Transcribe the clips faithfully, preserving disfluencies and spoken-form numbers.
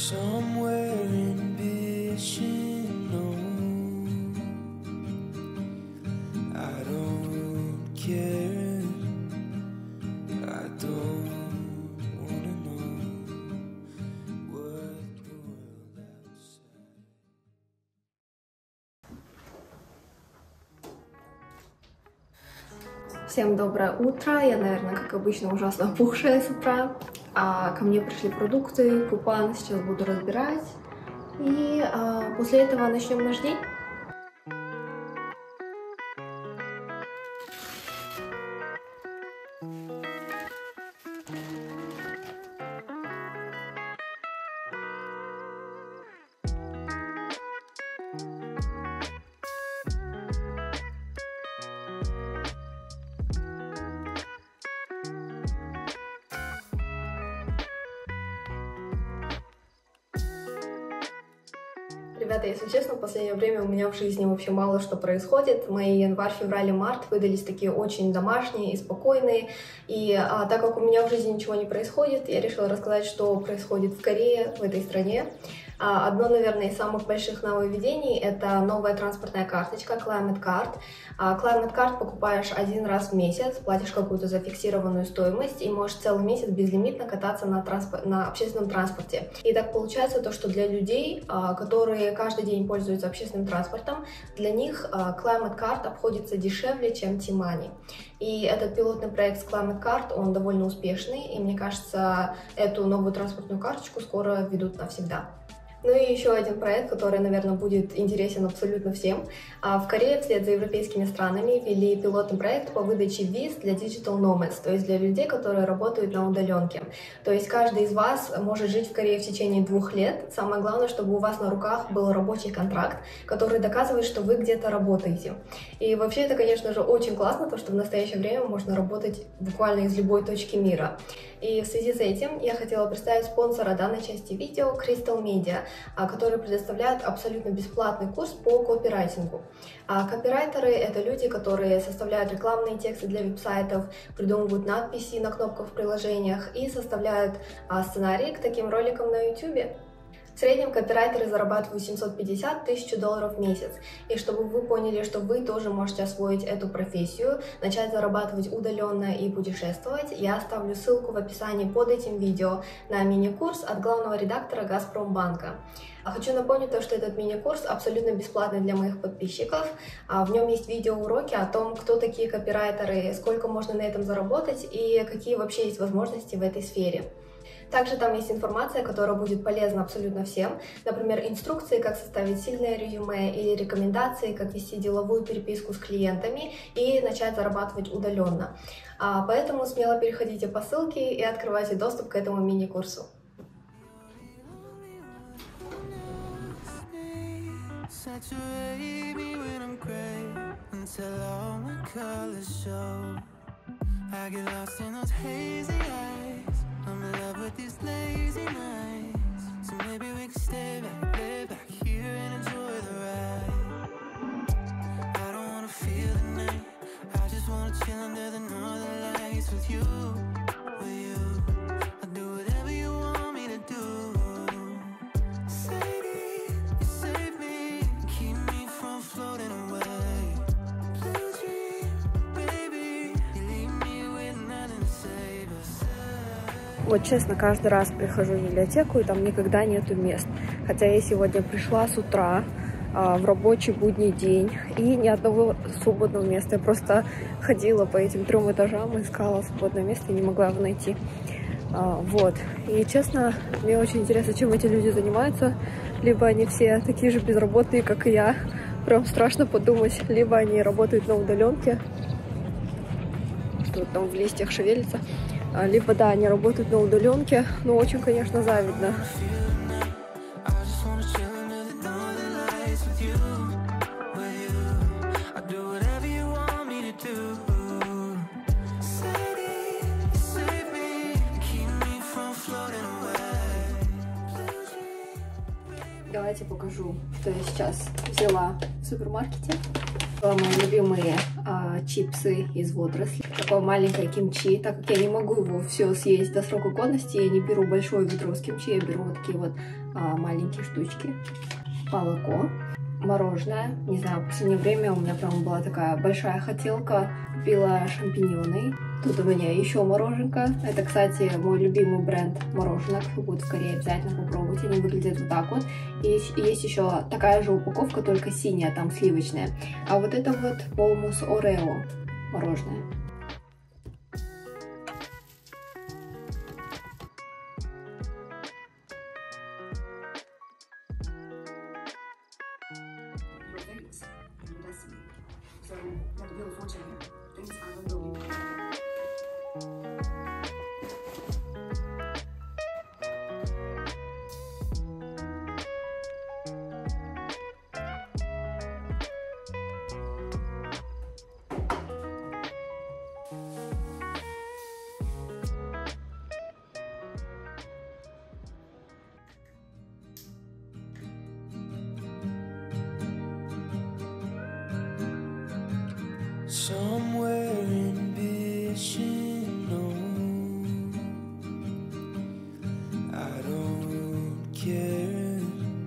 somewhere ambition knows. I don't care, I don't wanna know what the world outside. Всем доброе утро. Я, наверное, как обычно, ужасно опухшая с утра. А ко мне пришли продукты, купон, сейчас буду разбирать. И а, после этого начнем наш день. Ребята, если честно, в последнее время у меня в жизни вообще мало что происходит. Мои январь, февраль и март выдались такие очень домашние и спокойные. И а, так как у меня в жизни ничего не происходит, я решила рассказать, что происходит в Корее, в этой стране. А, одно, наверное, из самых больших нововведений — это новая транспортная карточка Climate Card. А, Climate Card покупаешь один раз в месяц, платишь какую-то зафиксированную стоимость и можешь целый месяц безлимитно кататься на, транспорт, на общественном транспорте. И так получается то, что для людей, а, которые каждый день пользуются общественным транспортом, для них а, Climate Card обходится дешевле, чем T-Money. И этот пилотный проект с Climate Card, он довольно успешный, и мне кажется, эту новую транспортную карточку скоро введут навсегда. Ну и еще один проект, который, наверное, будет интересен абсолютно всем. В Корее вслед за европейскими странами ввели пилотный проект по выдаче виз для Digital Nomads, то есть для людей, которые работают на удаленке. То есть каждый из вас может жить в Корее в течение двух лет. Самое главное, чтобы у вас на руках был рабочий контракт, который доказывает, что вы где-то работаете. И вообще это, конечно же, очень классно, то, что в настоящее время можно работать буквально из любой точки мира. И в связи с этим я хотела представить спонсора данной части видео — Crystal Media, которые предоставляют абсолютно бесплатный курс по копирайтингу. А копирайтеры — это люди, которые составляют рекламные тексты для веб-сайтов, придумывают надписи на кнопках в приложениях и составляют а, сценарии к таким роликам на YouTube. В среднем копирайтеры зарабатывают семьсот пятьдесят тысяч долларов в месяц. И чтобы вы поняли, что вы тоже можете освоить эту профессию, начать зарабатывать удаленно и путешествовать, я оставлю ссылку в описании под этим видео на мини-курс от главного редактора Газпромбанка. А хочу напомнить то, что этот мини-курс абсолютно бесплатный для моих подписчиков. В нем есть видеоуроки о том, кто такие копирайтеры, сколько можно на этом заработать и какие вообще есть возможности в этой сфере. Также там есть информация, которая будет полезна абсолютно всем. Например, инструкции, как составить сильное резюме, или рекомендации, как вести деловую переписку с клиентами и начать зарабатывать удаленно. А, поэтому смело переходите по ссылке и открывайте доступ к этому мини-курсу. I'm in love with these lazy nights, so maybe we can stay back, lay back here and enjoy the ride. I don't wanna feel the night, I just wanna chill under the northern lights with you, with you. I'll do whatever you want me to do. Sadie, you save me, keep me from floating away. Blue dream, baby, you leave me with nothing to save us. Вот честно, каждый раз прихожу в библиотеку, и там никогда нету мест. Хотя я сегодня пришла с утра а, в рабочий будний день, и ни одного свободного места. Я просто ходила по этим трем этажам, искала свободное место и не могла его найти. А, вот. И честно, мне очень интересно, чем эти люди занимаются. Либо они все такие же безработные, как и я. Прям страшно подумать. Либо они работают на удаленке, что там в листьях шевелится. Либо, да, они работают на удаленке, но очень, конечно, завидно. Давайте покажу, что я сейчас взяла в супермаркете. Мои любимые а, чипсы из водорослей. Такое маленькое кимчи. Так как я не могу его все съесть до срока годности, я не беру большое ведро с кимчи, я беру вот такие вот а, маленькие штучки, молоко, мороженое. Не знаю, в последнее время у меня прям была такая большая хотелка. Купила шампиньоны. Тут у меня еще мороженка. Это, кстати, мой любимый бренд мороженок. Кто будет в Корее, обязательно попробуйте. Они выглядят вот так вот. И есть еще такая же упаковка, только синяя, там сливочная. А вот это вот полмус Орео мороженое. Somewhere in vision, no, I don't care,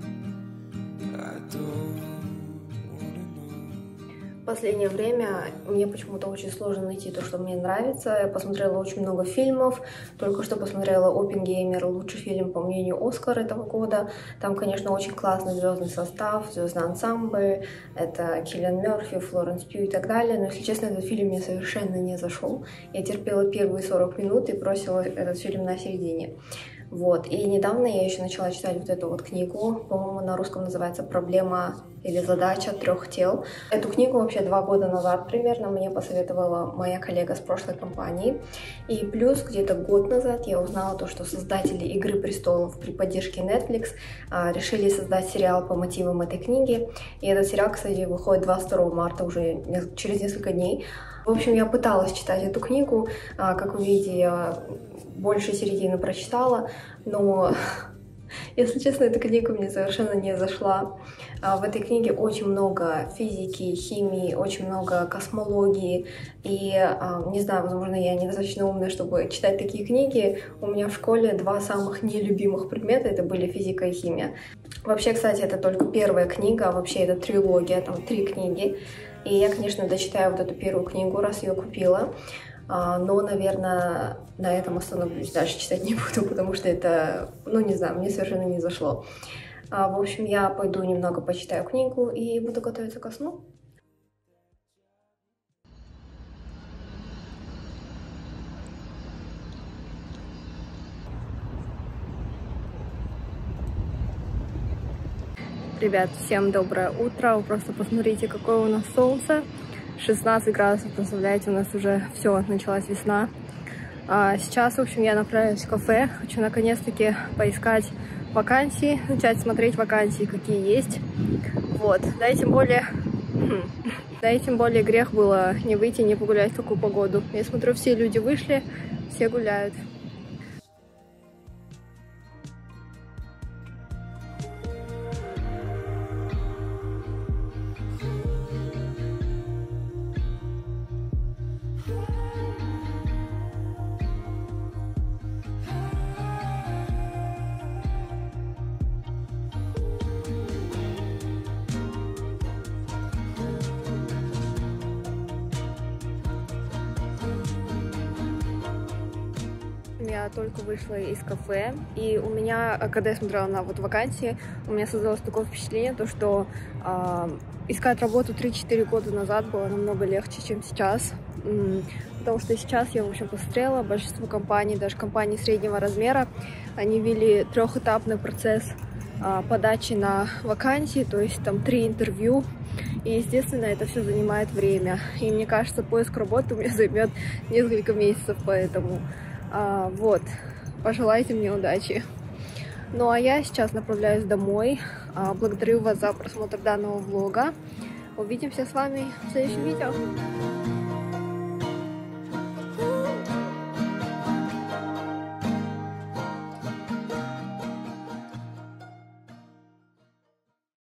I don't wanna know. В последнее время мне почему-то очень сложно найти то, что мне нравится. Я посмотрела очень много фильмов. Только что посмотрела «Оппенгеймер», лучший фильм, по мнению, Оскар этого года. Там, конечно, очень классный звездный состав, звездный ансамбль. Это Киллиан Мерфи, Флоренс Пью и так далее. Но, если честно, этот фильм мне совершенно не зашел. Я терпела первые сорок минут и бросила этот фильм на середине. Вот. И недавно я еще начала читать вот эту вот книгу, по-моему, на русском называется «Проблема или задача трех тел». Эту книгу вообще два года назад примерно мне посоветовала моя коллега с прошлой компании. И плюс где-то год назад я узнала то, что создатели «Игры престолов» при поддержке Netflix а, решили создать сериал по мотивам этой книги. И этот сериал, кстати, выходит двадцать второго марта, уже через несколько дней. В общем, я пыталась читать эту книгу, а, как вы видите, я больше середины прочитала, но, если честно, эта книга мне совершенно не зашла. В этой книге очень много физики, химии, очень много космологии, и, не знаю, возможно, я недостаточно умная, чтобы читать такие книги. У меня в школе два самых нелюбимых предмета — это были физика и химия. Вообще, кстати, это только первая книга, вообще это трилогия, там три книги, и я, конечно, дочитаю вот эту первую книгу, раз ее купила. Но, наверное, на этом остановлюсь, дальше читать не буду, потому что это, ну, не знаю, мне совершенно не зашло. В общем, я пойду немного почитаю книгу и буду готовиться ко сну. Ребят, всем доброе утро. Вы просто посмотрите, какое у нас солнце. шестнадцать градусов, представляете, у нас уже все, началась весна. А сейчас, в общем, я направляюсь в кафе. Хочу наконец-таки поискать вакансии, начать смотреть вакансии, какие есть. Вот, да и тем более... Да и тем более грех было не выйти, не погулять в такую погоду. Я смотрю, все люди вышли, все гуляют. Я только вышла из кафе, и у меня, когда я смотрела на вот вакансии, у меня создалось такое впечатление, то, что э, искать работу три-четыре года назад было намного легче, чем сейчас. Потому что сейчас я, в общем, посмотрела, большинство компаний, даже компаний среднего размера, они ввели трехэтапный процесс э, подачи на вакансии, то есть там три интервью. И, естественно, это все занимает время. И мне кажется, поиск работы у меня займет несколько месяцев, поэтому... А, вот, пожелайте мне удачи. Ну а я сейчас направляюсь домой. А, благодарю вас за просмотр данного влога. Увидимся с вами в следующем видео.